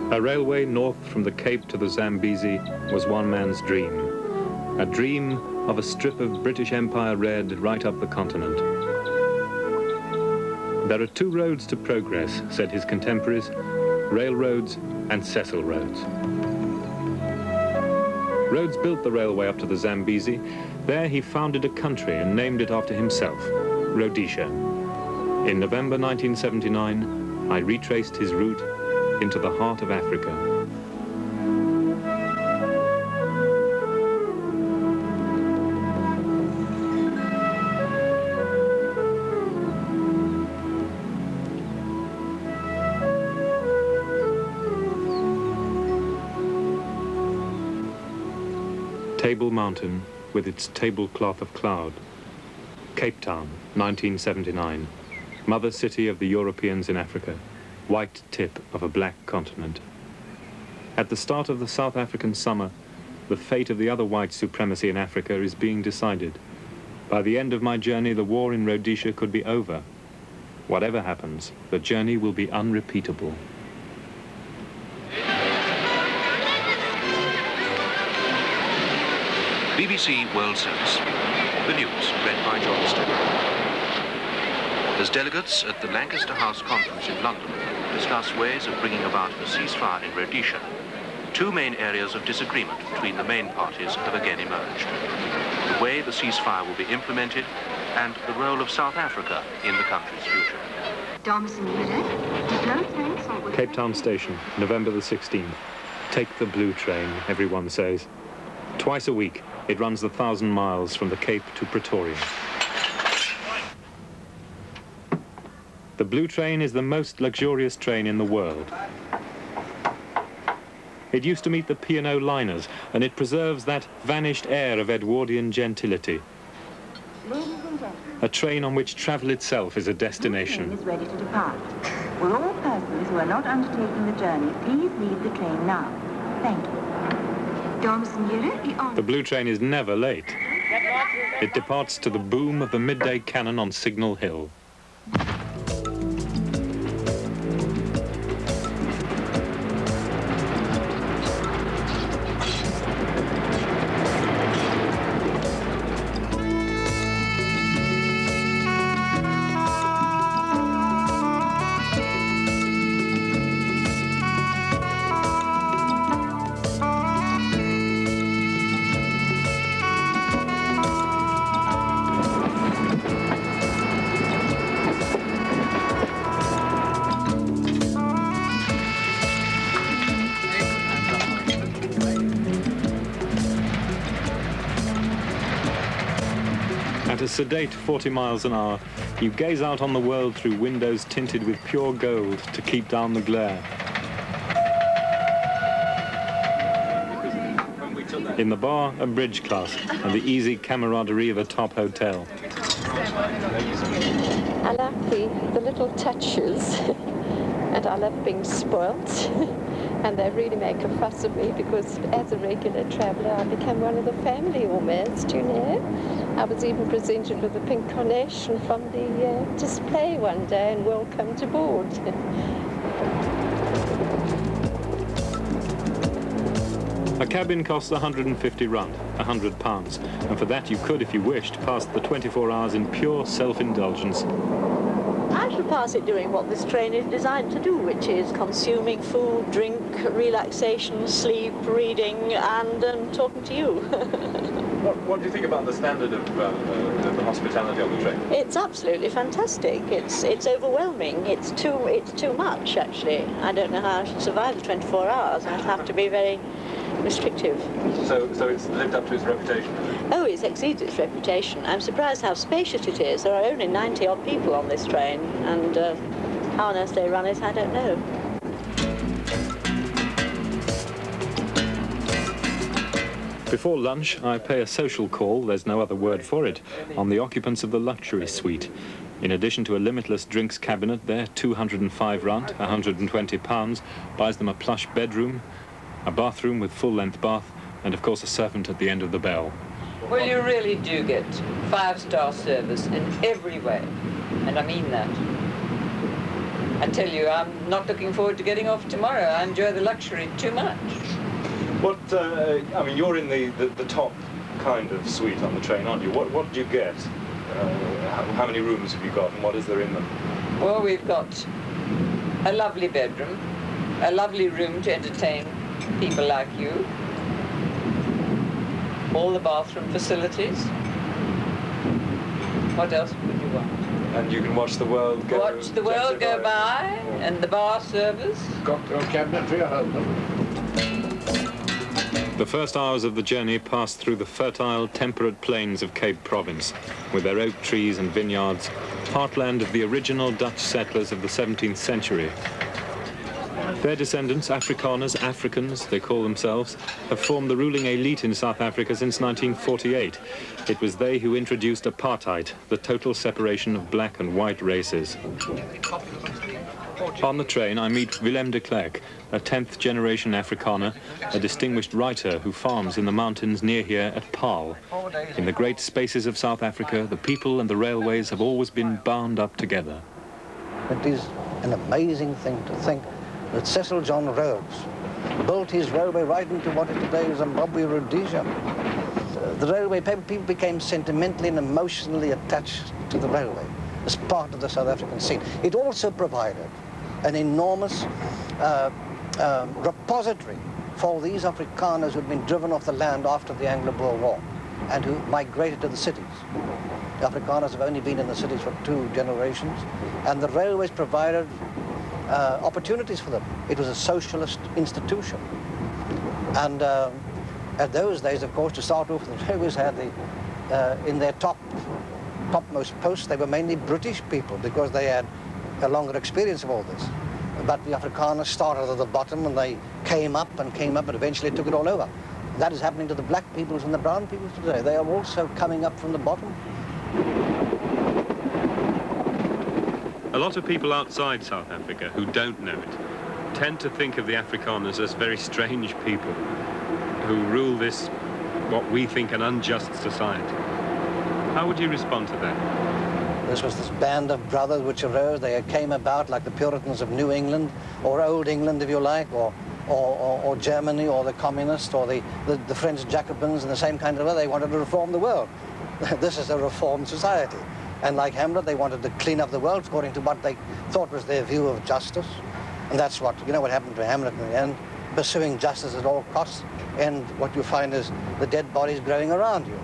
A railway north from the Cape to the Zambezi was one man's dream. A dream of a strip of British Empire red right up the continent. There are two roads to progress, said his contemporaries, railroads and Cecil roads. Rhodes built the railway up to the Zambezi. There he founded a country and named it after himself, Rhodesia. In November 1979, I retraced his route into the heart of Africa. Table Mountain with its tablecloth of cloud. Cape Town, 1979. Mother city of the Europeans in Africa. White tip of a black continent. At the start of the South African summer, the fate of the other white supremacy in Africa is being decided. By the end of my journey, the war in Rhodesia could be over. Whatever happens, the journey will be unrepeatable. BBC World Service. The news, read by John Stewart. As delegates at the Lancaster House Conference in London discuss ways of bringing about a ceasefire in Rhodesia, two main areas of disagreement between the main parties have again emerged. The way the ceasefire will be implemented and the role of South Africa in the country's future. Cape Town Station, November the 16th. Take the blue train, everyone says. Twice a week, it runs the 1,000 miles from the Cape to Pretoria. The blue train is the most luxurious train in the world. It used to meet the P&O liners, and it preserves that vanished air of Edwardian gentility. A train on which travel itself is a destination. The train is ready to depart. Will all persons who are not undertaking the journey please leave the train now? Thank you. The blue train is never late. It departs to the boom of the midday cannon on Signal Hill. At a sedate 40 miles an hour, you gaze out on the world through windows tinted with pure gold to keep down the glare. In the bar, a bridge class and the easy camaraderie of a top hotel. I like the little touches, and I love being spoilt. And they really make a fuss of me because as a regular traveller I become one of the family almost, you know. I was even presented with a pink carnation from the display one day and welcomed aboard. A cabin costs 150 rand, £100, and for that you could, if you wished, pass the 24 hours in pure self-indulgence. I shall pass it doing what this train is designed to do, which is consuming food, drink, relaxation, sleep, reading, and talking to you. What do you think about the standard of the hospitality on the train? It's absolutely fantastic. It's overwhelming. It's too much, actually. I don't know how I should survive the 24 hours. I'd have to be very restrictive. So it's lived up to its reputation? Oh, it's exceeded its reputation. I'm surprised how spacious it is. There are only 90-odd people on this train, and how on earth they run it, I don't know. Before lunch, I pay a social call, there's no other word for it, on the occupants of the luxury suite. In addition to a limitless drinks cabinet there, 205 rand, £120, buys them a plush bedroom, a bathroom with full-length bath, and of course a servant at the end of the bell. Well, you really do get 5-star service in every way, and I mean that. I tell you, I'm not looking forward to getting off tomorrow. I enjoy the luxury too much. What, I mean, you're in the top kind of suite on the train, aren't you? What do you get? How many rooms have you got, and what is there in them? Well, we've got a lovely bedroom, a lovely room to entertain people like you, all the bathroom facilities. What else would you want? And you can watch the world go... Watch the world go by, and the bar service. Cocktail cabinet for your husband. The first hours of the journey passed through the fertile, temperate plains of Cape Province, with their oak trees and vineyards, heartland of the original Dutch settlers of the 17th century. Their descendants, Afrikaners, Africans, they call themselves, have formed the ruling elite in South Africa since 1948. It was they who introduced apartheid, the total separation of black and white races. On the train, I meet Willem de Klerk, a 10th generation Afrikaner, a distinguished writer who farms in the mountains near here at Paarl. In the great spaces of South Africa, the people and the railways have always been bound up together. It is an amazing thing to think that Cecil John Rhodes built his railway right into what is today Zimbabwe, Rhodesia. The railway, people became sentimentally and emotionally attached to the railway as part of the South African scene. It also provided an enormous repository for these Afrikaners who had been driven off the land after the Anglo-Boer War and who migrated to the cities. The Afrikaners have only been in the cities for 2 generations, and the railways provided opportunities for them. It was a socialist institution. And at those days, of course, to start off, the railways had in their topmost posts, they were mainly British people because they had a longer experience of all this. But the Afrikaners started at the bottom and they came up and eventually took it all over. That is happening to the black peoples and the brown peoples today. They are also coming up from the bottom. A lot of people outside South Africa who don't know it tend to think of the Afrikaners as very strange people who rule this, what we think, an unjust society. How would you respond to that? This was this band of brothers which arose. They came about like the Puritans of New England, or Old England, if you like, or Germany, or the communists, or the French Jacobins, in the same kind of way. They wanted to reform the world. This is a reformed society. And like Hamlet, they wanted to clean up the world according to what they thought was their view of justice. And that's what, you know what happened to Hamlet in the end, pursuing justice at all costs. And what you find is the dead bodies growing around you.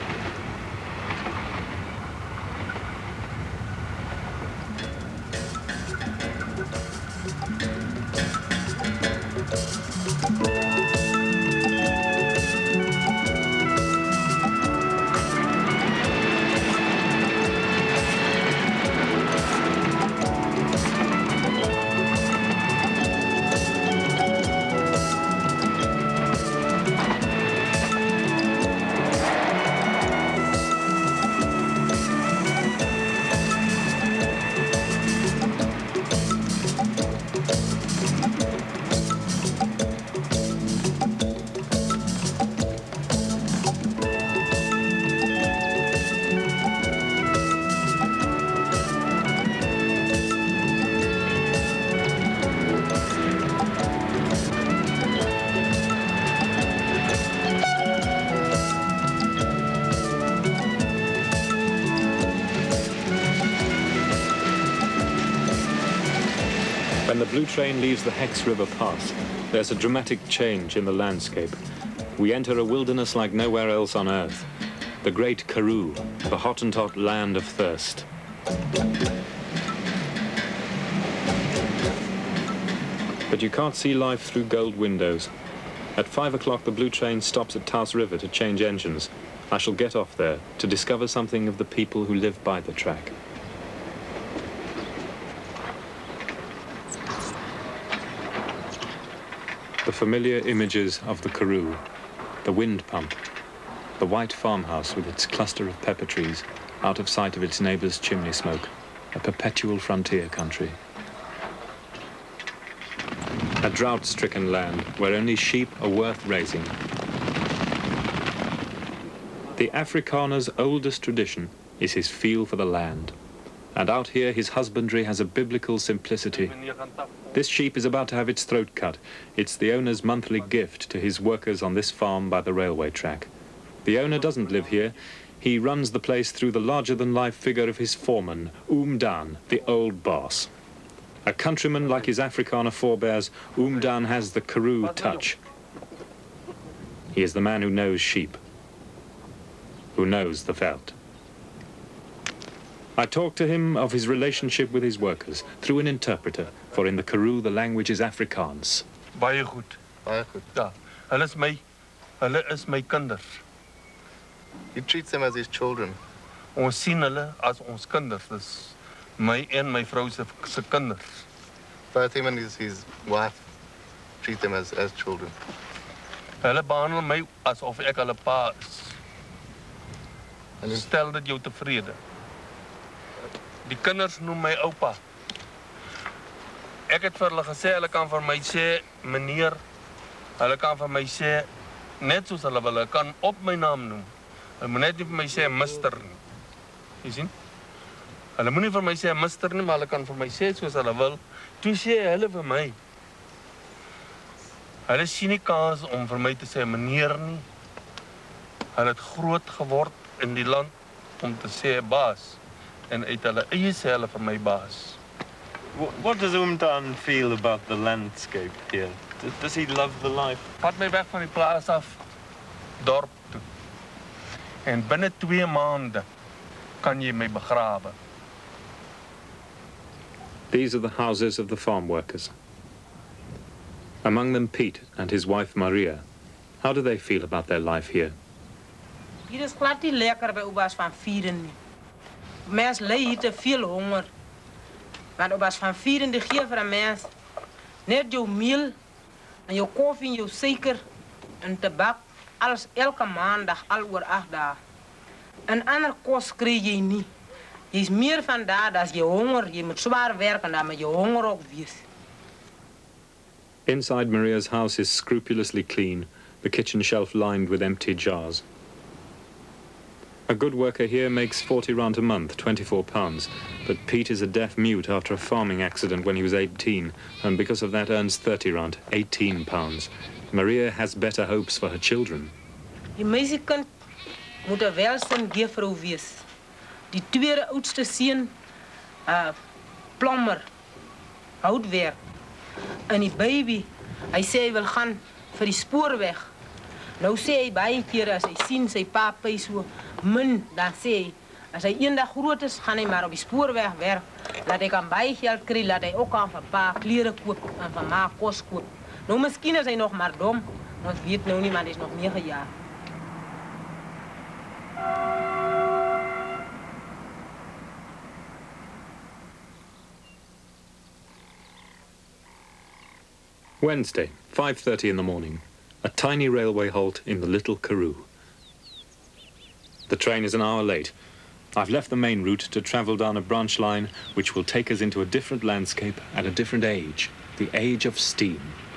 When the blue train leaves the Hex River Pass, there's a dramatic change in the landscape. We enter a wilderness like nowhere else on Earth. The great Karoo, the Hottentot land of thirst. But you can't see life through gold windows. At 5 o'clock, the blue train stops at Taos River to change engines. I shall get off there to discover something of the people who live by the track. The familiar images of the Karoo, the wind pump, the white farmhouse with its cluster of pepper trees, out of sight of its neighbour's chimney smoke, a perpetual frontier country. A drought-stricken land where only sheep are worth raising. The Afrikaner's oldest tradition is his feel for the land, And out here, his husbandry has a biblical simplicity. This sheep is about to have its throat cut. It's the owner's monthly gift to his workers on this farm by the railway track. The owner doesn't live here. He runs the place through the larger-than-life figure of his foreman, Dan, the old boss. A countryman like his Afrikaner forebears, Dan has the Karoo touch. He is the man who knows sheep, who knows the veld. I talked to him of his relationship with his workers through an interpreter, for in the Karoo the language is Afrikaans. Baie goed. Baie goed. Ja, hulle is my kinders. He treats them as his children. Ons sien hulle as ons kinders. Dis my en my vrou se kinders. Both him and his wife treat them as children. Hulle behandel my asof ek hulle pa is. En stel dit jou tevrede. Die kinders noem my oupa. Ek het vir hulle gesê, hulle kan vir my sê, meneer. Hulle kan vir my sê, net soos hulle wil, hulle kan op my naam noem. Hulle moet net nie vir my sê, mister nie. Jy sien? Hulle moet nie vir my sê, mister nie, maar hulle kan vir my sê, soos hulle wil. Toe sê hulle vir my. Hulle sien nie kans om vir my te sê, meneer nie. Hulle het groot geword in die land om te sê, baas. En uit hulle eie sê hulle vir my baas. What does Dan feel about the landscape here? Does he love the life? Vat my weg van die plaas af, dorp toe. En binne 2 maande kan jy my begrawe. These are the houses of the farm workers. Among them Piet and his wife Maria. How do they feel about their life here? Hier is glad nie lekker by oba's van 4 nie. Mens ly hier te veel honger. Want oba's van 4 die gee vir 'n mens net jou meel en jou koffie en jou suiker en tabak alles elke maandag al oor 8 dae. En ander kos kry jy nie. Jy's meer van daar as jy honger, jy moet swaar werk en dan moet jy honger ook wees. Inside Maria's house is scrupulously clean, the kitchen shelf lined with empty jars. A good worker here makes 40 rand a month, £24, but Piet is a deaf mute after a farming accident when he was 18, and because of that earns 30 rand, £18. Maria has better hopes for her children. Die meisiekind moet 'n welsin juffrou wees. Die tweede oudste seun, plommer, houtwerk. En die baby, hy sê hy wil gaan vir die spoorweg. Nou sê hy baie kere as hy sien sy pa pay so min, dan sê hy, as hy eendag groot is, gaan hy maar op die spoorweg werk. Laat hy kan baie geld kry, laat hy ook aan vir pa klere koop en vir ma kos koop. Nou miskien is hy nog maar dom, ons weet nou nie, maar hy is nog 9 jaar. Wednesday, 5:30 in the morning. A tiny railway halt in the little Karoo. The train is an hour late. I've left the main route to travel down a branch line which will take us into a different landscape at a different age, the age of steam.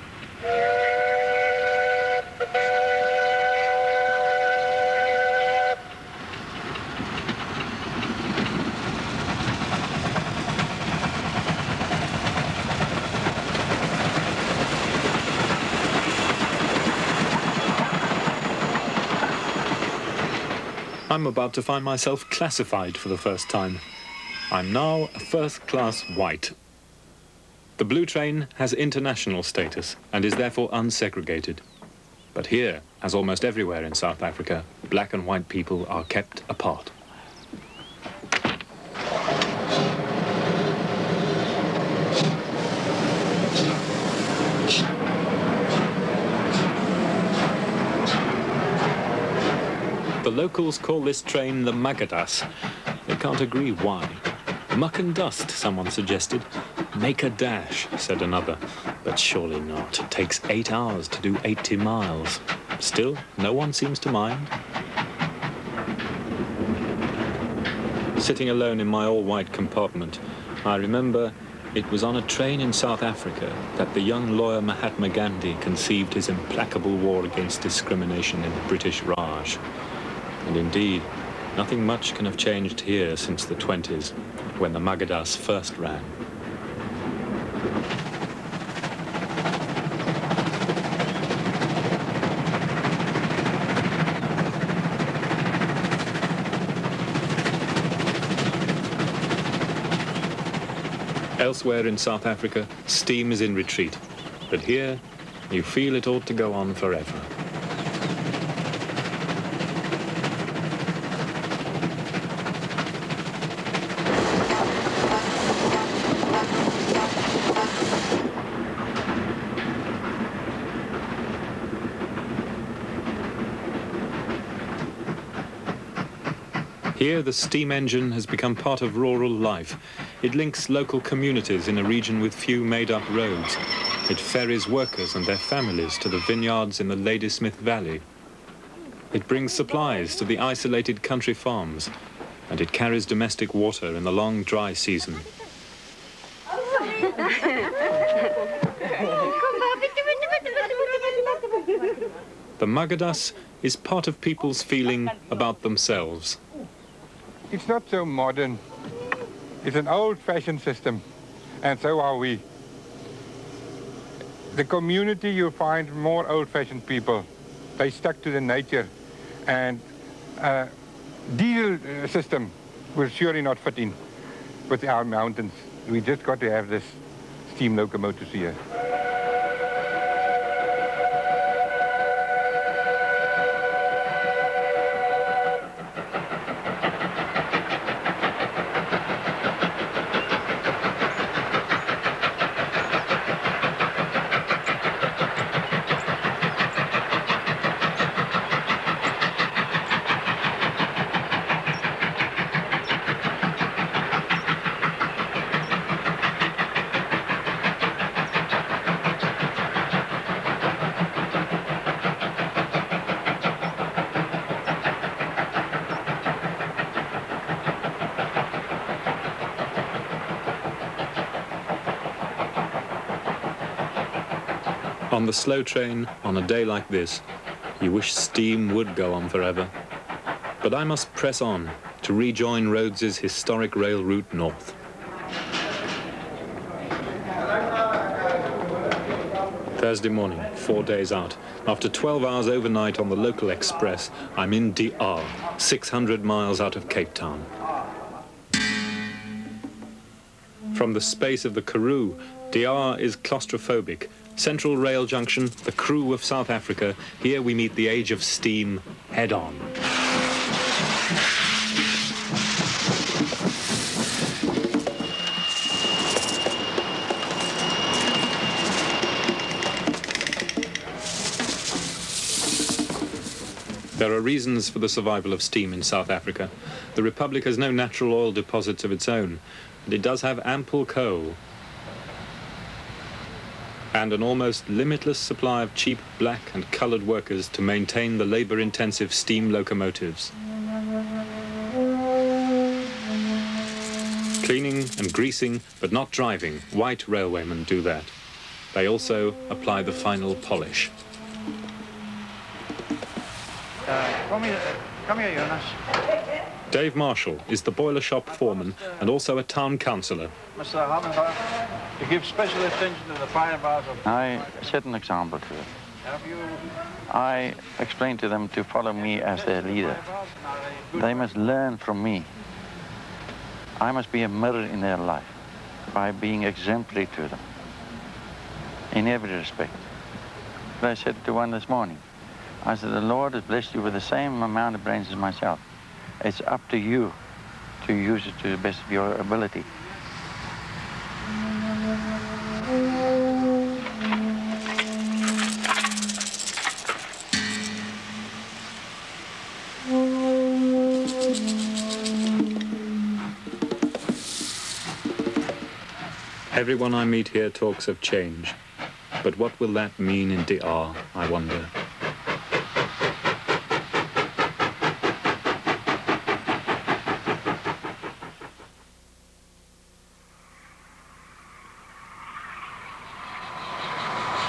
I'm about to find myself classified for the first time. I'm now a first-class white. The blue train has international status and is therefore unsegregated. But here, as almost everywhere in South Africa, black and white people are kept apart. The locals call this train the Magadas. They can't agree why. Muck and dust, someone suggested. Make a dash, said another. But surely not. It takes 8 hours to do 80 miles. Still, no one seems to mind. Sitting alone in my all-white compartment, I remember it was on a train in South Africa that the young lawyer Mahatma Gandhi conceived his implacable war against discrimination in the British Raj. And indeed, Nothing much can have changed here since the 20s, when the Magadas first ran. Elsewhere in South Africa, steam is in retreat, but here you feel it ought to go on forever. Here, the steam engine has become part of rural life. It links local communities in a region with few made-up roads. It ferries workers and their families to the vineyards in the Ladysmith Valley. It brings supplies to the isolated country farms, and it carries domestic water in the long dry season. The Magadas is part of people's feeling about themselves. It's not so modern. It's an old-fashioned system, and so are we. The community, you'll find more old-fashioned people. They stuck to the nature, and diesel system will surely not fit in with our mountains. We just got to have this steam locomotives here. On the slow train, on a day like this, you wish steam would go on forever. But I must press on to rejoin Rhodes's historic rail route north. Thursday morning, 4 days out. After 12 hours overnight on the local express, I'm in DR, 600 miles out of Cape Town. From the space of the Karoo, DR is claustrophobic. Central Rail Junction, the Karoo of South Africa. Here we meet the age of steam head-on. There are reasons for the survival of steam in South Africa. The Republic has no natural oil deposits of its own, but it does have ample coal and an almost limitless supply of cheap black and coloured workers to maintain the labour-intensive steam locomotives. Cleaning and greasing, but not driving, white railwaymen do that. They also apply the final polish. Come here, Jonas. Dave Marshall is the boiler shop foreman and also a town councillor. Mr. Hwange, to give special attention to the fire bars of... I set an example to them. Have you... I explained to them to follow me as their leader. They must learn from me. I must be a mirror in their life by being exemplary to them in every respect. But I said to one this morning, I said, the Lord has blessed you with the same amount of brains as myself. It's up to you to use it to the best of your ability. Everyone I meet here talks of change. But what will that mean in DR, I wonder?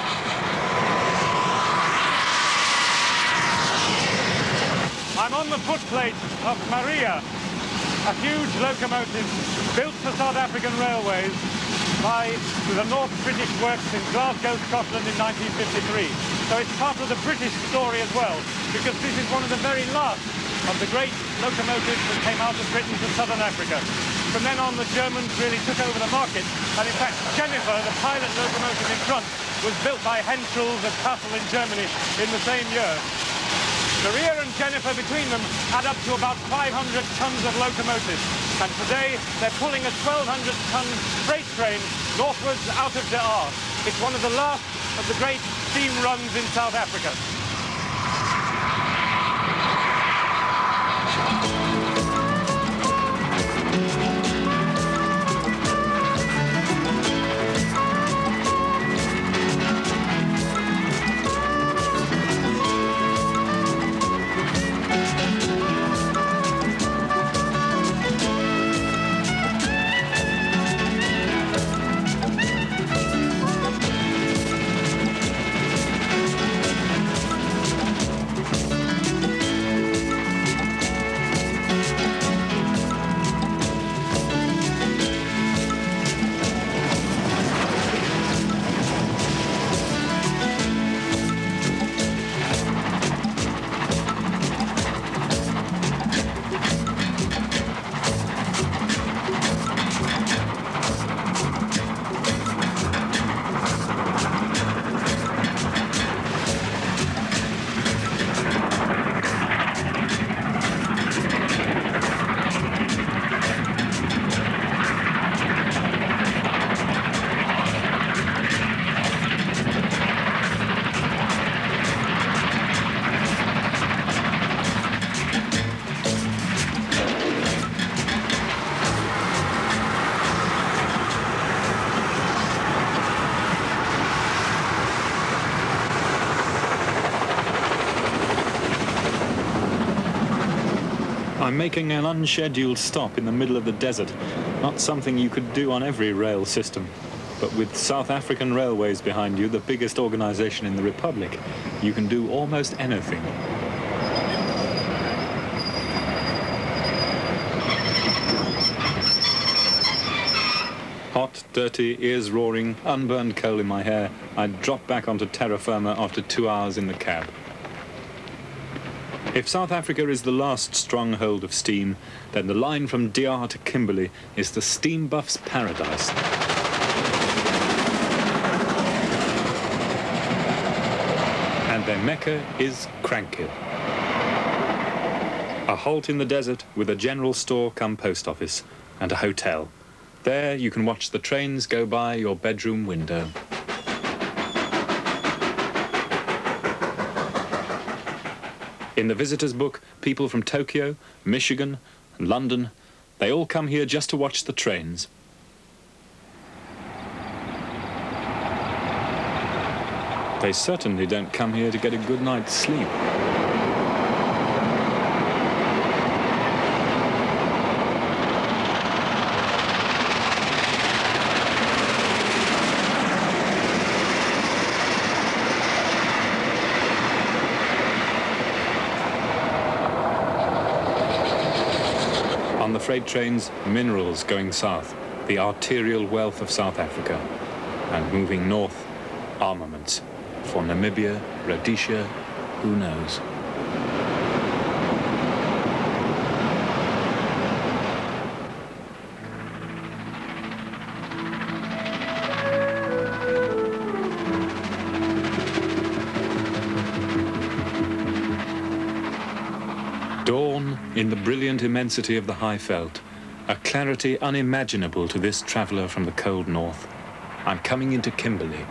I'm on the footplate of Maria, a huge locomotive built for South African Railways by the North British Works in Glasgow, Scotland in 1953. So it's part of the British story as well, because this is one of the very last of the great locomotives that came out of Britain to southern Africa. From then on, the Germans really took over the market, and in fact, Jennifer, the pilot locomotive in front, was built by Henschels at Kassel in Germany in the same year. Maria and Jennifer between them add up to about 500 tons of locomotive, and today they're pulling a 1,200-ton freight train northwards out of De Aar. It's one of the last of the great steam runs in South Africa. I'm making an unscheduled stop in the middle of the desert, not something you could do on every rail system. But with South African Railways behind you, the biggest organization in the Republic, you can do almost anything. Hot, dirty, ears roaring, unburned coal in my hair, I drop back onto terra firma after 2 hours in the cab. If South Africa is the last stronghold of steam, then the line from De Aar to Kimberley is the steam buff's paradise. And their mecca is Crankhill. A halt in the desert with a general store come post office and a hotel. There you can watch the trains go by your bedroom window. In the visitors' book, people from Tokyo, Michigan, and London, they all come here just to watch the trains. They certainly don't come here to get a good night's sleep. On the freight trains, minerals going south, the arterial wealth of South Africa, and moving north, armaments. For Namibia, Rhodesia, who knows? Dawn in the brilliant immensity of the high veld, a clarity unimaginable to this traveller from the cold north. I'm coming into Kimberley.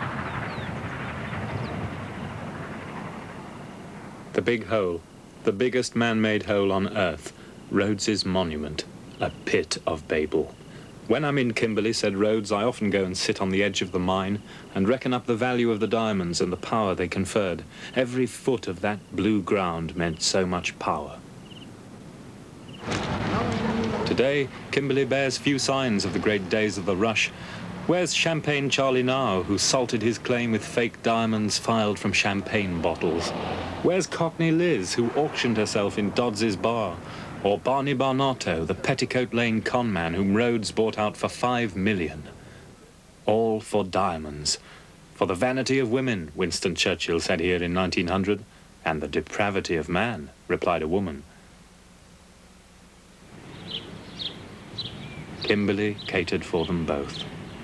The big hole, the biggest man-made hole on Earth, Rhodes's monument, a pit of Babel. When I'm in Kimberley, said Rhodes, I often go and sit on the edge of the mine and reckon up the value of the diamonds and the power they conferred. Every foot of that blue ground meant so much power. Today, Kimberley bears few signs of the great days of the rush, Where's Champagne Charlie now, who salted his claim with fake diamonds filed from champagne bottles? Where's Cockney Liz, who auctioned herself in Dodds's bar? Or Barney Barnato, the Petticoat Lane conman whom Rhodes bought out for $5 million? All for diamonds. For the vanity of women, Winston Churchill said here in 1900, and the depravity of man, replied a woman. Kimberley catered for them both.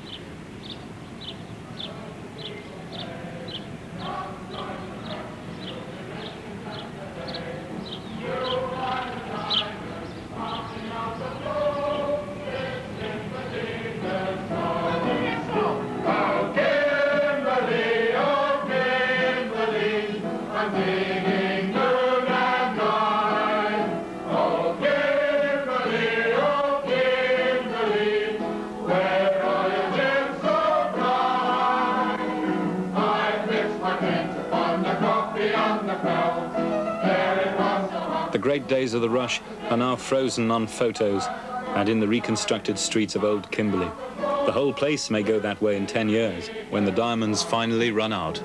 The great days of the rush are now frozen on photos and in the reconstructed streets of old Kimberley. The whole place may go that way in 10 years, when the diamonds finally run out.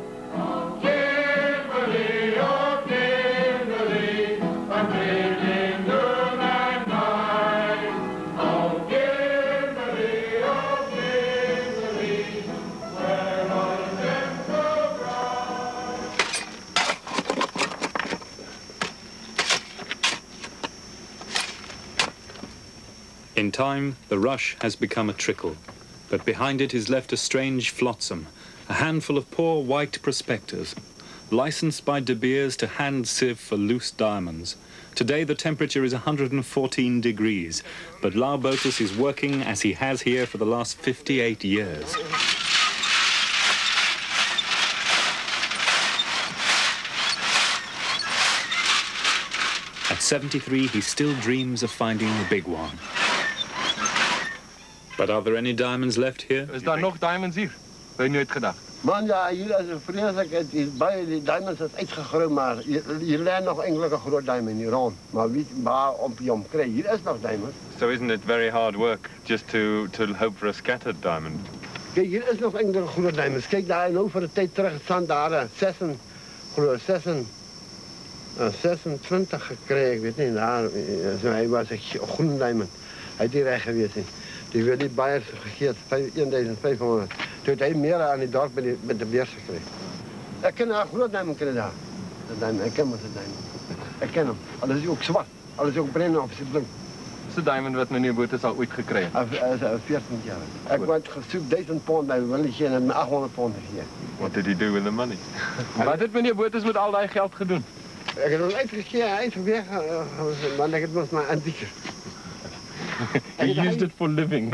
In time, the rush has become a trickle, but behind it is left a strange flotsam, a handful of poor white prospectors, licensed by De Beers to hand sieve for loose diamonds. Today the temperature is 114 degrees, but Lau Botus is working as he has here for the last 58 years. At 73, he still dreams of finding the big one. But are there any diamonds left here? Is daar nog diamonds hier? Heb je nooit gedacht? Man, ja, hier is het vreselijk. Die diamonds is uitgegroeid, maar je lijkt nog enkele grote diamonds hier rond. Maar wie waar op je om krijgt, hier is nog diamonds. So isn't it very hard work just to hope for a scattered diamond? Kijk, hier is nog enkele grote diamonds. Kijk, daar nou voor de tijd terug staan daar 26 gekregen, ik weet niet, daar. Hij was een groene diamond. Hij is hier geweest. Die wil die Bayers gegeven, 1500. Toen hij meer aan die dorp met de beers gekregen. Ik ken een groot diamond daar. Ik ken hem. Ik ken hem. Alles is ook zwart. Alles is ook bruin of blauw. Is de diamond wat meneer Botus al ooit gekregen? 14 jaar. Ik word gezoekt 1000 pond bij wil ik geen en 800 pond gegeven. What did he do with the money? Wat heeft meneer Botus met al dat geld gedaan? Ik heb hem uitgegeven, weg, maar ik was maar antieker. He used it for living.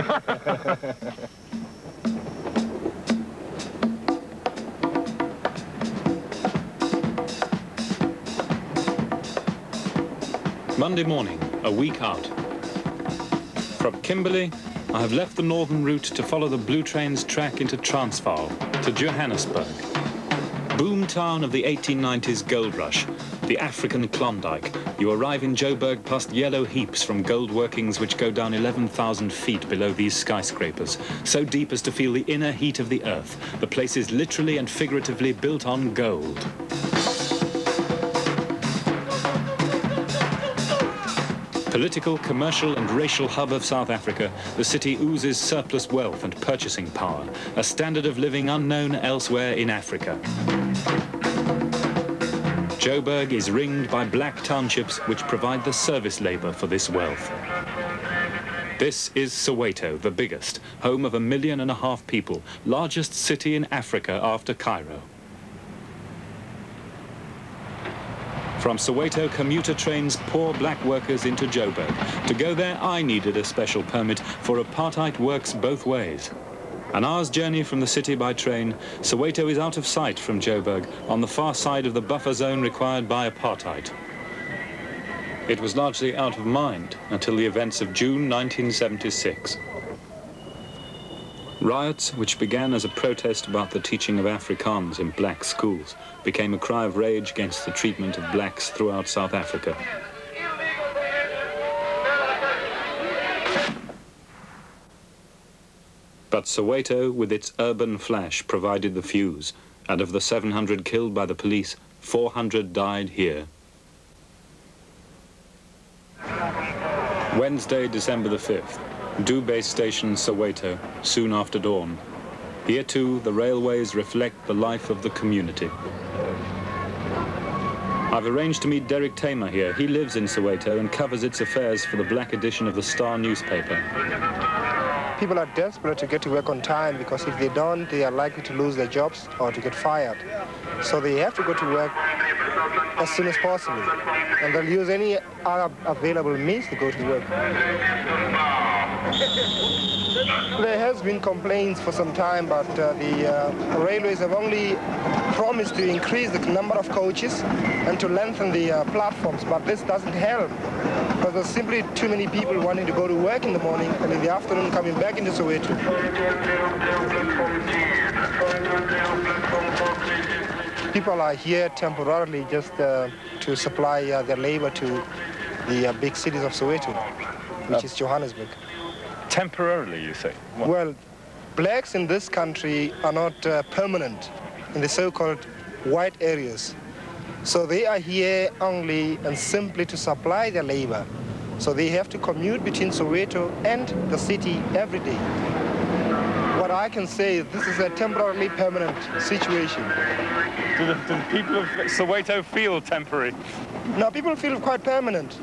Monday morning, a week out. From Kimberley, I have left the northern route to follow the Blue Train's track into Transvaal, to Johannesburg. Boom town of the 1890s gold rush, the African Klondike. You arrive in Joburg past yellow heaps from gold workings which go down 11,000 feet below these skyscrapers, so deep as to feel the inner heat of the earth. The place is literally and figuratively built on gold. Political, commercial and racial hub of South Africa, the city oozes surplus wealth and purchasing power, a standard of living unknown elsewhere in Africa. Joburg is ringed by black townships which provide the service labour for this wealth. This is Soweto, the biggest, home of 1.5 million people, largest city in Africa after Cairo. From Soweto, commuter trains pour black workers into Joburg. To go there, I needed a special permit, for apartheid works both ways. An hour's journey from the city by train, Soweto is out of sight from Joburg, on the far side of the buffer zone required by apartheid. It was largely out of mind until the events of June 1976. Riots, which began as a protest about the teaching of Afrikaans in black schools, became a cry of rage against the treatment of blacks throughout South Africa. But Soweto, with its urban flash, provided the fuse, and of the 700 killed by the police, 400 died here. Wednesday, December the 5th, Dubé Station, Soweto, soon after dawn. Here too, the railways reflect the life of the community. I've arranged to meet Derek Tamer here. He lives in Soweto and covers its affairs for the black edition of the Star newspaper. People are desperate to get to work on time because if they don't, they are likely to lose their jobs or to get fired. So they have to go to work as soon as possible, and they'll use any other available means to go to work. There has been complaints for some time, but the railways have only promised to increase the number of coaches and to lengthen the platforms, but this doesn't help because there's simply too many people wanting to go to work in the morning and in the afternoon coming back into Soweto. People are here temporarily just to supply their labor to the big cities of Soweto, which is Johannesburg. Temporarily, you say? What? Well, blacks in this country are not permanent in the so-called white areas. So they are here only and simply to supply their labor. So they have to commute between Soweto and the city every day. What I can say is this is a temporarily permanent situation. Do the people of Soweto feel temporary? No, people feel quite permanent.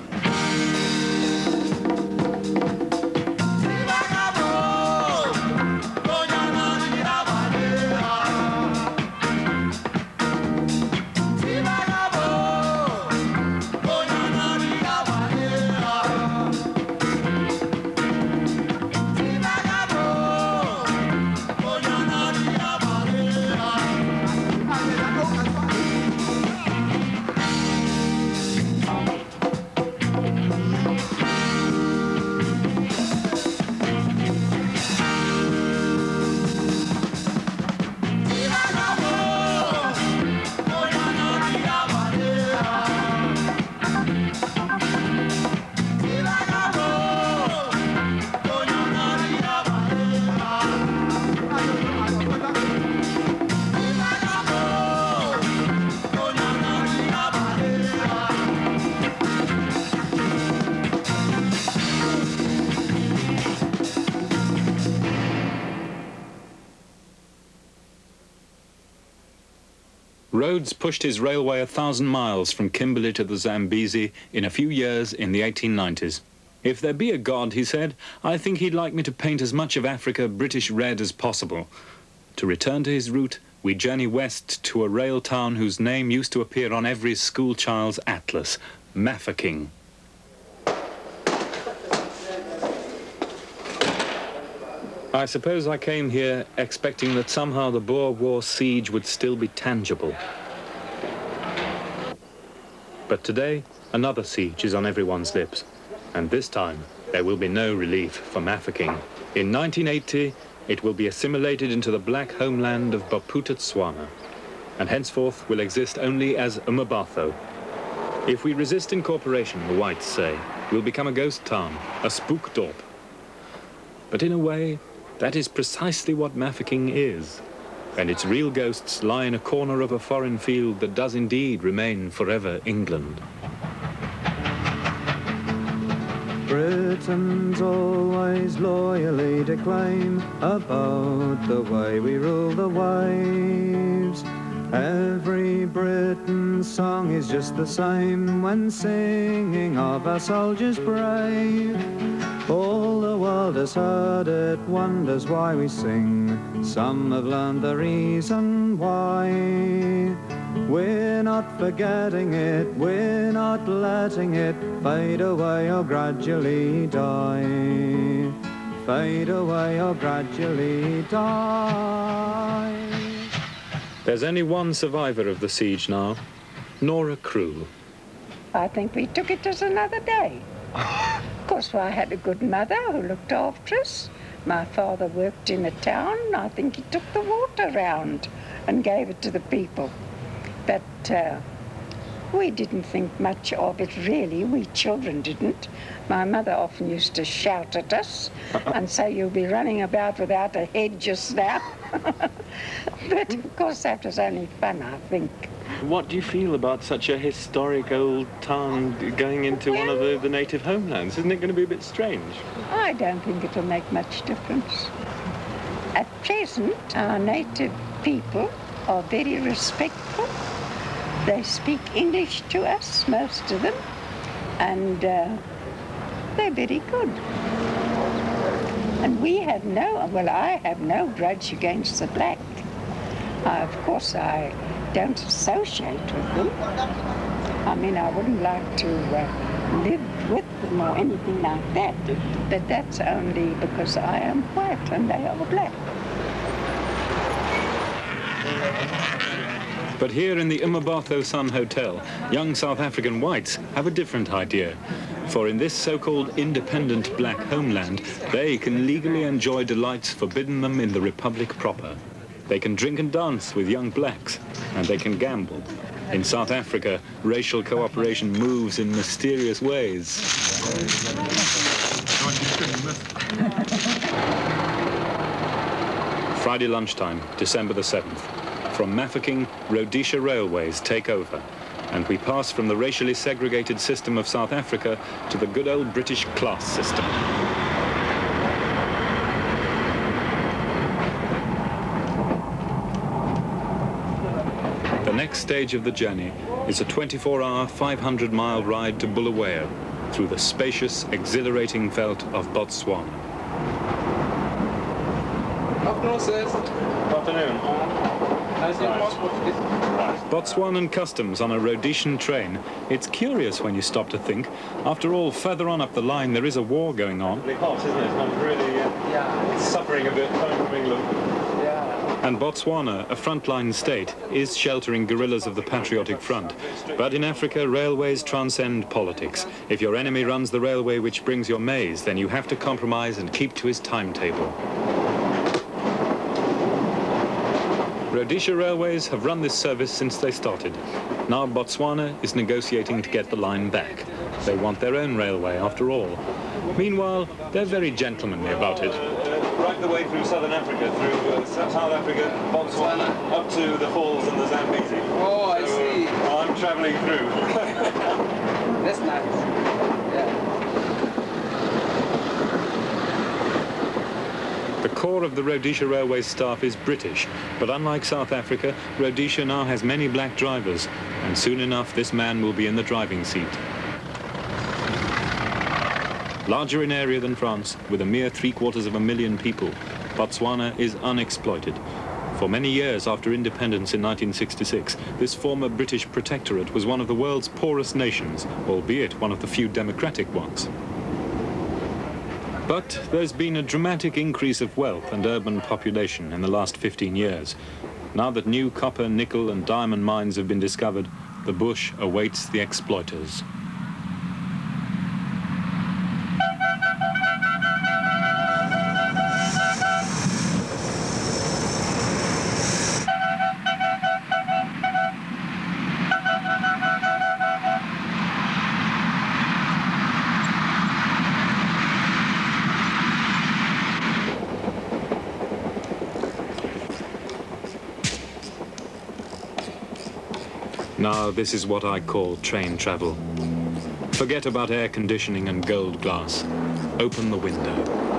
Rhodes pushed his railway 1,000 miles from Kimberley to the Zambezi in a few years in the 1890s. If there be a God, he said, I think he'd like me to paint as much of Africa British red as possible. To return to his route, we journey west to a rail town whose name used to appear on every schoolchild's atlas, Mafeking. I suppose I came here expecting that somehow the Boer War siege would still be tangible. But today, another siege is on everyone's lips, and this time there will be no relief for Mafeking. In 1980, it will be assimilated into the black homeland of Botswana, and henceforth will exist only as Ummabatho. If we resist incorporation, the whites say, we'll become a ghost town, a spookdorp. But in a way, that is precisely what Mafeking is, and its real ghosts lie in a corner of a foreign field that does indeed remain forever England. Britons always loyally declaim about the way we rule the waves. Every Briton's song is just the same when singing of our soldiers brave. All the world has heard it, wonders why we sing. Some have learned the reason why. We're not forgetting it, we're not letting it fade away or gradually die. Fade away or gradually die. There's only one survivor of the siege now, Nora Karoo. I think we took it as another day. Of course, I had a good mother who looked after us. My father worked in a town. I think he took the water round and gave it to the people. But We didn't think much of it, really. We children didn't. My mother often used to shout at us and say, "You'll be running about without a head just now." But, of course, that was only fun, I think. What do you feel about such a historic old town going into one of the native homelands? Isn't it going to be a bit strange? I don't think it'll make much difference. At present, our native people are very respectful. They speak English to us, most of them, and they're very good. And we have I have no grudge against the black. Of course, I don't associate with them. I mean, I wouldn't like to live with them or anything like that, but that's only because I am white and they are black. But here in the Umabatho Sun Hotel, young South African whites have a different idea. For in this so-called independent black homeland, they can legally enjoy delights forbidden them in the Republic proper. They can drink and dance with young blacks, and they can gamble. In South Africa, racial cooperation moves in mysterious ways. Friday lunchtime, December the 7th. From Mafeking, Rhodesia Railways take over, and we pass from the racially segregated system of South Africa to the good old British class system. The next stage of the journey is a 24-hour, 500-mile ride to Bulawayo through the spacious, exhilarating veld of Botswana. Afternoon, sirs. Afternoon. Botswanan customs on a Rhodesian train. It's curious when you stop to think. After all, further on up the line, there is a war going on. It's hot, isn't it? I'm really suffering a bit coming from England. And Botswana, a frontline state, is sheltering guerrillas of the Patriotic Front. But in Africa, railways transcend politics. If your enemy runs the railway which brings your maize, then you have to compromise and keep to his timetable. Rhodesia Railways have run this service since they started. Now Botswana is negotiating to get the line back. They want their own railway, after all. Meanwhile, they're very gentlemanly about it. Right the way through southern Africa, through South Africa, Botswana, up to the falls and the Zambezi. Oh, I see. I'm travelling through. That's nice. Yeah. The core of the Rhodesia Railways staff is British, but unlike South Africa, Rhodesia now has many black drivers, and soon enough this man will be in the driving seat. Larger in area than France, with a mere 750,000 people, Botswana is unexploited. For many years after independence in 1966, this former British protectorate was one of the world's poorest nations, albeit one of the few democratic ones. But there's been a dramatic increase of wealth and urban population in the last 15 years. Now that new copper, nickel and diamond mines have been discovered, the bush awaits the exploiters. Now, this is what I call train travel. Forget about air conditioning and gold glass. Open the window.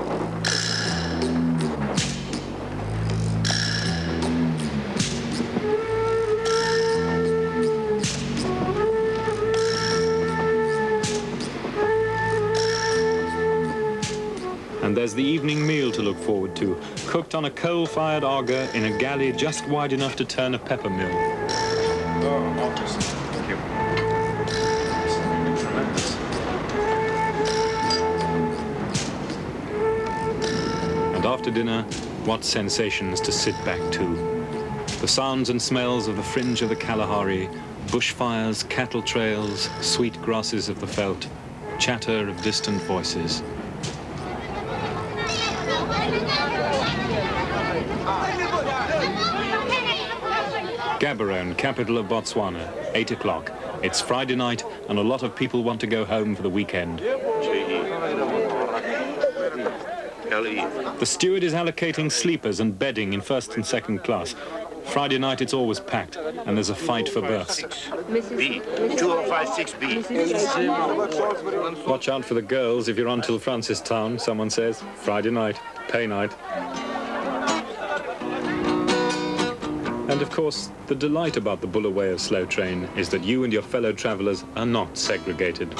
And there's the evening meal to look forward to, cooked on a coal-fired auger in a galley just wide enough to turn a pepper mill. Thank you. Tremendous. And after dinner, what sensations to sit back to. The sounds and smells of the fringe of the Kalahari, bushfires, cattle trails, sweet grasses of the veld, chatter of distant voices. Gaborone, capital of Botswana, 8 o'clock. It's Friday night and a lot of people want to go home for the weekend. The steward is allocating sleepers and bedding in first and second class. Friday night it's always packed and there's a fight for berths. B, 2056B. Watch out for the girls if you're on till Francistown, someone says. Friday night, pay night. And of course, the delight about the Bulawayo slow train is that you and your fellow travellers are not segregated.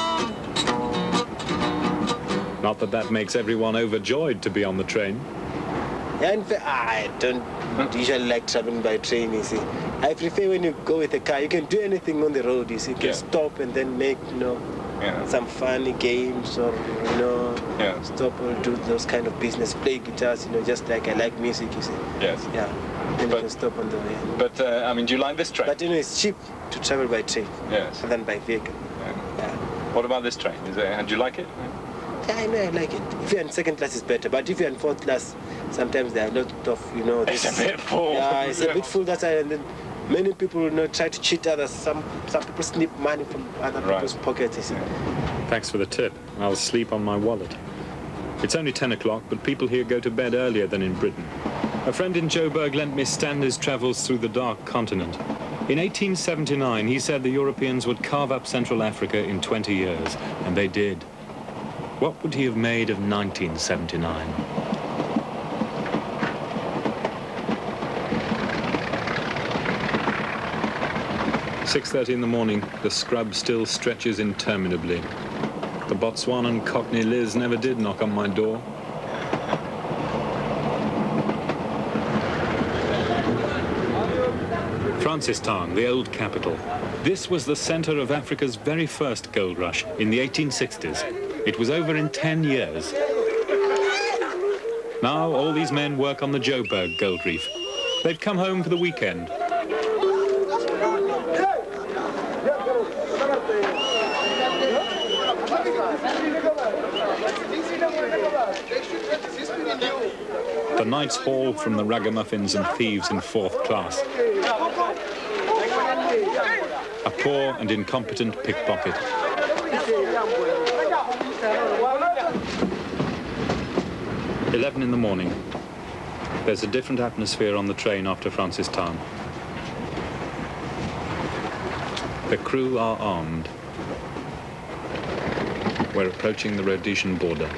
Not that that makes everyone overjoyed to be on the train. And I don't usually like traveling by train, you see. I prefer when you go with a car, you can do anything on the road, you see. You can stop and then make, some funny games or, stop or do those kind of business, play guitars, just like I like music, you see. Yes. Yeah. Then you can stop on the way. But, I mean, do you like this train? But, it's cheap to travel by train than by vehicle. Yeah. What about this train? Do you like it? Yeah, I know, I like it. If you're in second class, it's better. But if you're in fourth class, sometimes there are a lot of, It's a bit full. Yeah, it's a bit full. That's why, and then many people, try to cheat others. Some people snip money from other people's pockets. You see. Thanks for the tip. I'll sleep on my wallet. It's only 10 o'clock, but people here go to bed earlier than in Britain. A friend in Joburg lent me Stanley's Travels Through the Dark Continent. In 1879, he said the Europeans would carve up Central Africa in 20 years, and they did. What would he have made of 1979? "6:30 in the morning, the scrub still stretches interminably. The Botswanan Cockney Liz never did knock on my door. Francistown, the old capital. This was the centre of Africa's very first gold rush in the 1860s. It was over in 10 years. Now all these men work on the Joburg gold reef. They've come home for the weekend. The night's haul from the ragamuffins and thieves in fourth class. A poor and incompetent pickpocket. 11 in the morning. There's a different atmosphere on the train after Francistown. The crew are armed. We're approaching the Rhodesian border.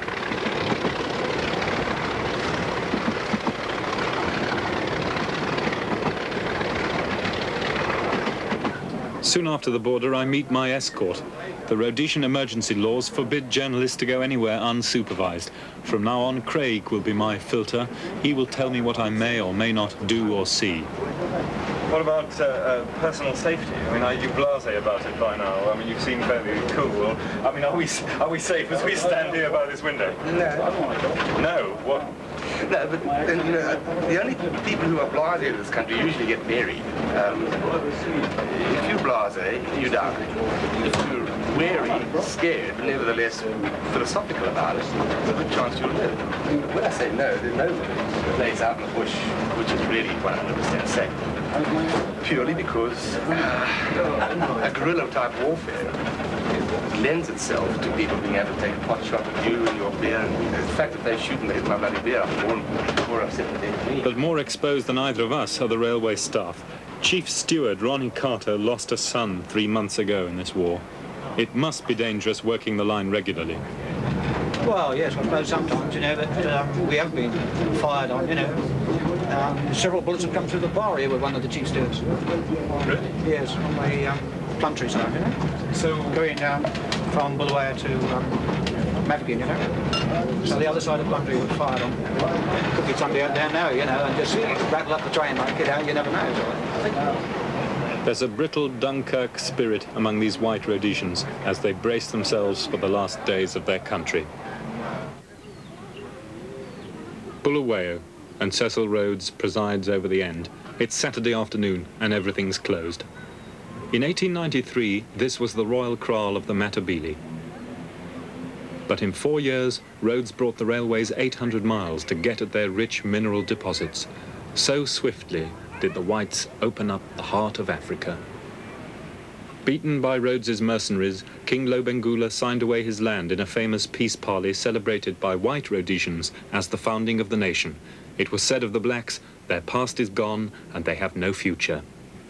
Soon after the border, I meet my escort. The Rhodesian emergency laws forbid journalists to go anywhere unsupervised. From now on, Craig will be my filter. He will tell me what I may or may not do or see. What about personal safety? I mean, are you blasé about it by now? I mean, you seem fairly cool. I mean, are we safe as we stand here by this window? No. No? What? No, but the only people who are blasé in this country usually get married. If you're blasé, you die. If you're wary, scared, but nevertheless philosophical about it, there's a good chance you'll live. When I say no, there's nobody lays out in the bush, which is really 100% safe. Purely because a guerrilla-type warfare lends itself to people being able to take a pot shot at you and your beer. And the fact that they shoot and they hit my bloody beer, I'm more upset than they do. But more exposed than either of us are the railway staff. Chief Steward Ronnie Carter lost a son 3 months ago in this war. It must be dangerous working the line regularly. Well, yes, I suppose sometimes, but we have been fired on, several bullets have come through the bar here with one of the chief stewards. Really? Yes, on the Plumtree side, So going down from Bulawayo to Mafeking, So the other side of Plumtree was fired on. Could be somebody out there now, and just rattle up the train like it, you never know. There's a brittle Dunkirk spirit among these white Rhodesians as they brace themselves for the last days of their country. Bulawayo, and Cecil Rhodes presides over the end. It's Saturday afternoon and everything's closed. In 1893, this was the royal kraal of the Matabele. But in 4 years, Rhodes brought the railways 800 miles to get at their rich mineral deposits. So swiftly did the whites open up the heart of Africa. Beaten by Rhodes's mercenaries, King Lobengula signed away his land in a famous peace parley celebrated by white Rhodesians as the founding of the nation. It was said of the blacks, their past is gone and they have no future.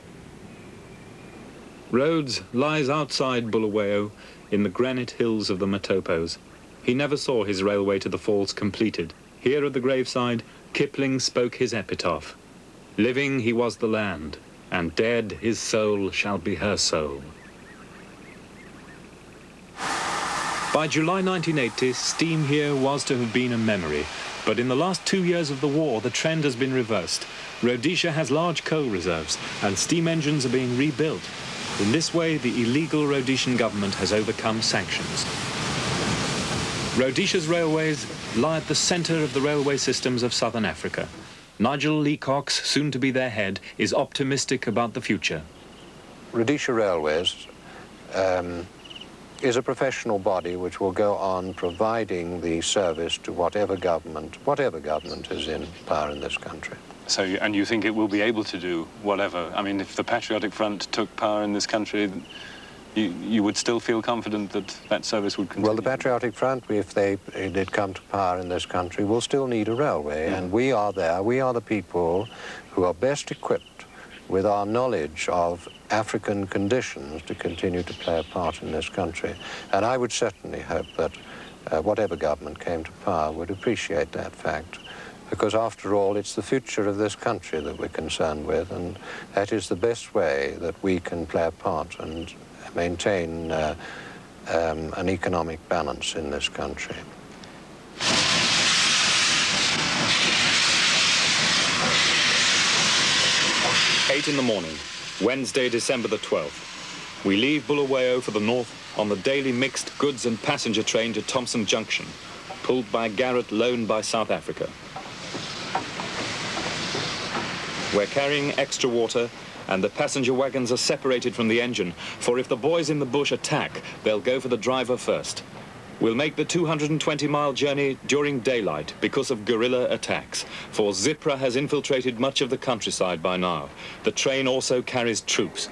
Rhodes lies outside Bulawayo in the granite hills of the Matopos. He never saw his railway to the falls completed. Here at the graveside, Kipling spoke his epitaph. Living he was the land, and dead his soul shall be her soul. By July 1980, steam here was to have been a memory, but in the last 2 years of the war, the trend has been reversed. Rhodesia has large coal reserves, and steam engines are being rebuilt. In this way, the illegal Rhodesian government has overcome sanctions. Rhodesia's railways lie at the centre of the railway systems of southern Africa. Nigel Leacox, soon to be their head, is optimistic about the future. Rhodesia Railways is a professional body which will go on providing the service to whatever government is in power in this country. So, and you think it will be able to do whatever? I mean, if the Patriotic Front took power in this country, you would still feel confident that that service would continue? Well, the Patriotic Front, if they did come to power in this country, will still need a railway, and we are there. We are the people who are best equipped with our knowledge of African conditions to continue to play a part in this country. And I would certainly hope that whatever government came to power would appreciate that fact, because after all, it's the future of this country that we're concerned with, and that is the best way that we can play a part and maintain an economic balance in this country. Eight in the morning, Wednesday, December the 12th. We leave Bulawayo for the north on the daily mixed goods and passenger train to Thompson Junction, pulled by Garrett loaned by South Africa. We're carrying extra water, and the passenger wagons are separated from the engine, for if the boys in the bush attack, they'll go for the driver first. We'll make the 220-mile journey during daylight because of guerrilla attacks, for Zipra has infiltrated much of the countryside by now. The train also carries troops.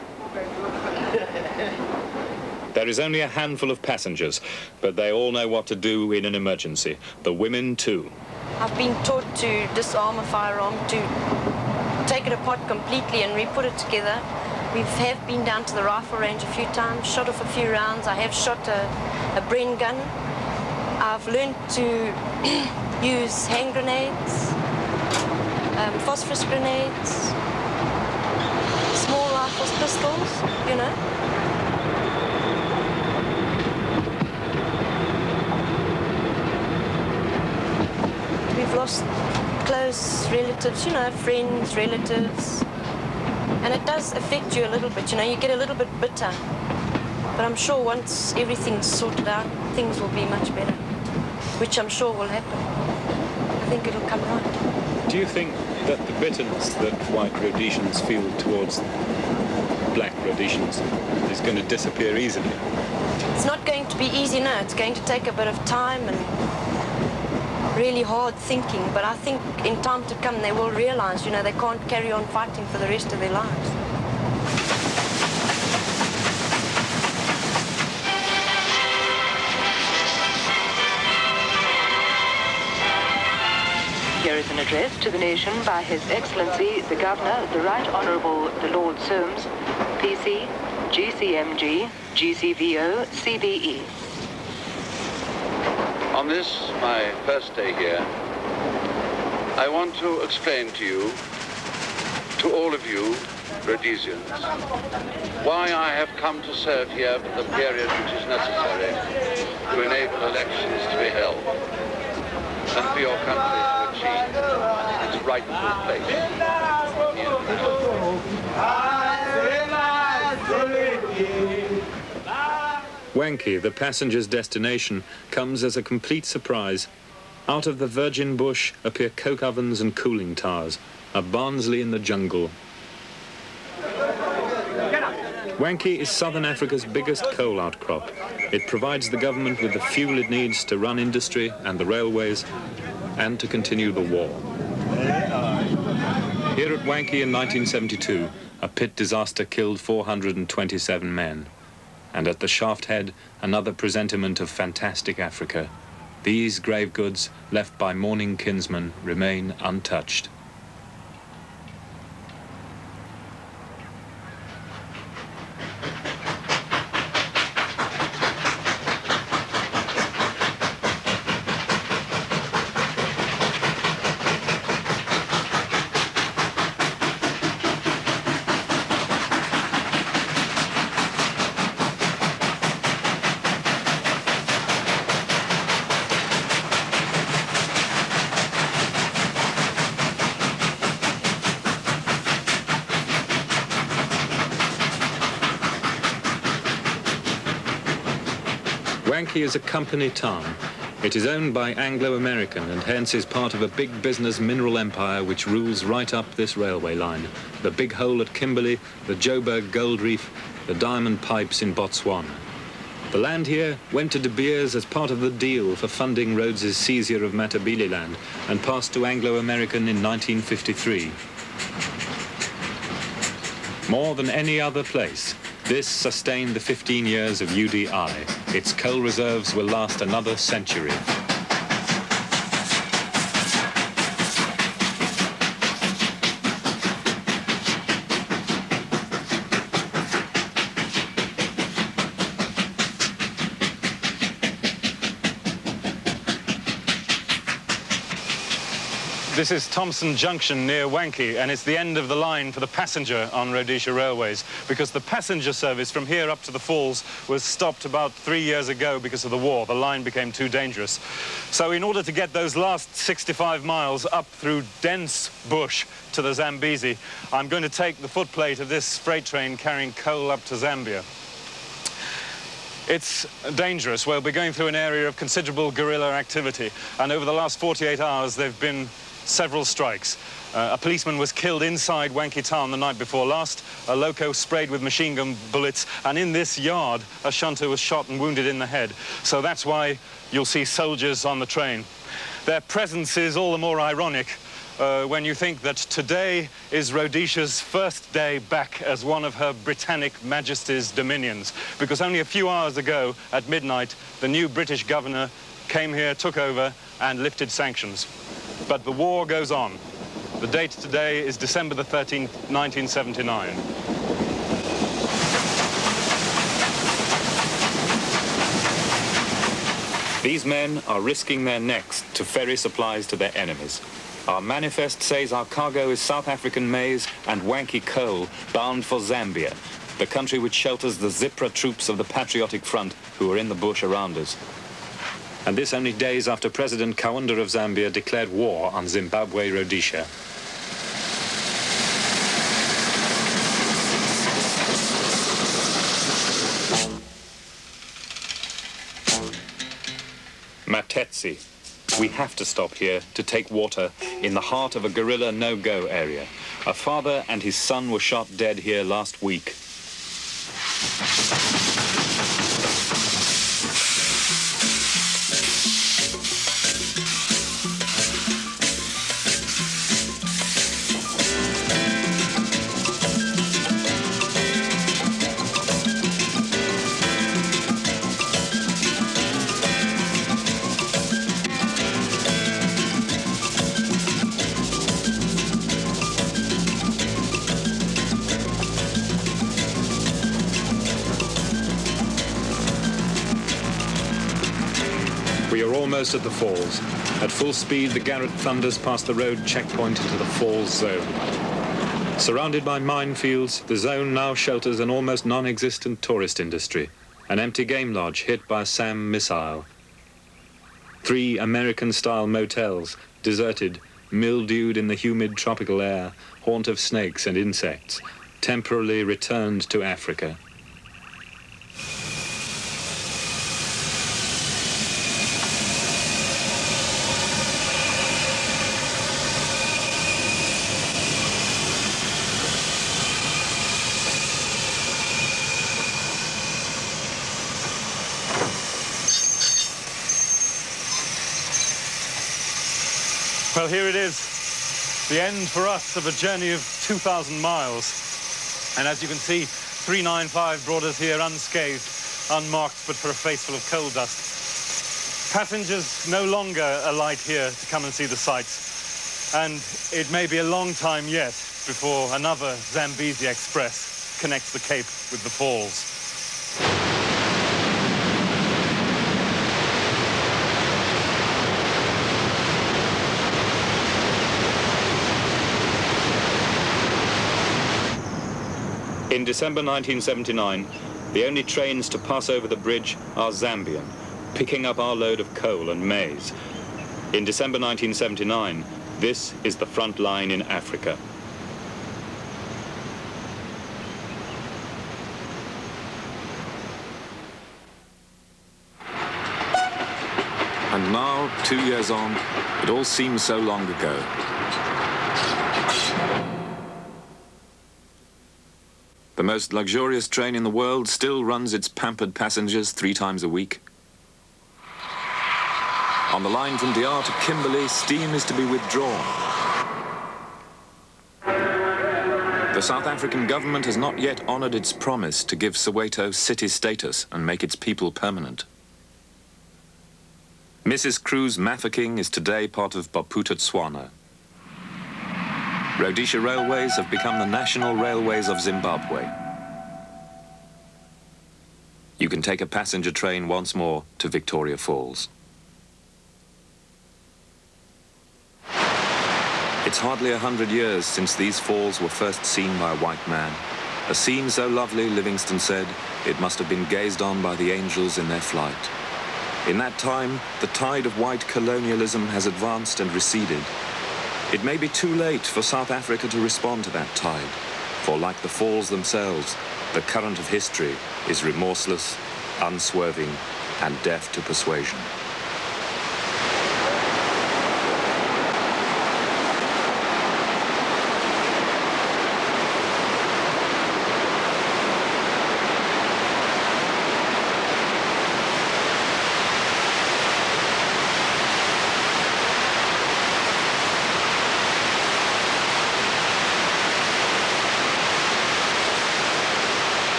There is only a handful of passengers, but they all know what to do in an emergency. The women too. I've been taught to disarm a firearm, to take it apart completely and re-put it together. We have been down to the rifle range a few times, shot off a few rounds. I have shot a Bren gun. I've learned to use hand grenades, phosphorus grenades, small rifles, pistols, you know. We've lost close relatives, you know, friends, relatives. And it does affect you a little bit, you know, you get a little bit bitter. But I'm sure once everything's sorted out, things will be much better, which I'm sure will happen. I think it'll come right. Do you think that the bitterness that white Rhodesians feel towards black Rhodesians is going to disappear easily? It's not going to be easy, no. It's going to take a bit of time and really hard thinking, but I think in time to come they will realize, you know, they can't carry on fighting for the rest of their lives. Here is an address to the nation by His Excellency the Governor, the Right Honourable the Lord Soames, PC, GCMG, GCVO, CBE. On this, my first day here, I want to explain to you, to all of you, Rhodesians, why I have come to serve here for the period which is necessary to enable elections to be held and for your country to achieve its rightful place in the Wankie, the passenger's destination, comes as a complete surprise. Out of the virgin bush appear coke ovens and cooling towers, a Barnsley in the jungle. Wankie is southern Africa's biggest coal outcrop. It provides the government with the fuel it needs to run industry and the railways, and to continue the war. Here at Wankie in 1972, a pit disaster killed 427 men. And at the shaft head, another presentiment of fantastic Africa. These grave goods, left by mourning kinsmen, remain untouched. Wankie is a company town. It is owned by Anglo-American and hence is part of a big business mineral empire which rules right up this railway line. The Big Hole at Kimberley, the Joburg Gold Reef, the diamond pipes in Botswana. The land here went to De Beers as part of the deal for funding Rhodes's seizure of Matabeleland and passed to Anglo-American in 1953. More than any other place, this sustained the 15 years of UDI. Its coal reserves will last another century. This is Thompson Junction near Wankie, and it's the end of the line for the passenger on Rhodesia Railways, because the passenger service from here up to the falls was stopped about 3 years ago because of the war. The line became too dangerous. So in order to get those last 65 miles up through dense bush to the Zambezi, I'm going to take the footplate of this freight train carrying coal up to Zambia. It's dangerous. We'll be going through an area of considerable guerrilla activity, and over the last 48 hours there have been several strikes. A policeman was killed inside Wankie town the night before last, a loco sprayed with machine gun bullets, and in this yard a shunter was shot and wounded in the head. So that's why you'll see soldiers on the train. Their presence is all the more ironic when you think that today is Rhodesia's first day back as one of Her Britannic Majesty's dominions, because only a few hours ago at midnight the new British governor came here, took over and lifted sanctions. But the war goes on. The date today is December the 13th, 1979. These men are risking their necks to ferry supplies to their enemies. Our manifest says our cargo is South African maize and Wankie coal bound for Zambia, the country which shelters the Zipra troops of the Patriotic Front who are in the bush around us. And this only days after President Kaunda of Zambia declared war on Zimbabwe Rhodesia. Matetsi. We have to stop here to take water in the heart of a guerrilla no-go area. A father and his son were shot dead here last week. We are almost at the falls. At full speed, the Garrett thunders past the road checkpoint into the falls zone. Surrounded by minefields, the zone now shelters an almost non-existent tourist industry, an empty game lodge hit by a SAM missile. 3 American-style motels, deserted, mildewed in the humid tropical air, haunt of snakes and insects, temporarily returned to Africa. Well, here it is. the end for us of a journey of 2,000 miles. And as you can see, 395 brought us here unscathed, unmarked, but for a face full of coal dust. Passengers no longer alight here to come and see the sights. And it may be a long time yet before another Zambezi Express connects the Cape with the falls. In December 1979, the only trains to pass over the bridge are Zambian, picking up our load of coal and maize. In December 1979, this is the front line in Africa. And now, 2 years on, it all seems so long ago. The most luxurious train in the world still runs its pampered passengers 3 times a week. On the line from DR to Kimberley, steam is to be withdrawn. The South African government has not yet honoured its promise to give Soweto city status and make its people permanent. Mrs. Crew's Mafeking is today part of Botswana. Rhodesia Railways have become the national railways of Zimbabwe. You can take a passenger train once more to Victoria Falls. It's hardly 100 years since these falls were first seen by a white man. A scene so lovely, Livingstone said, it must have been gazed on by the angels in their flight. In that time, the tide of white colonialism has advanced and receded. It may be too late for South Africa to respond to that tide, for like the falls themselves, the current of history is remorseless, unswerving, and deaf to persuasion.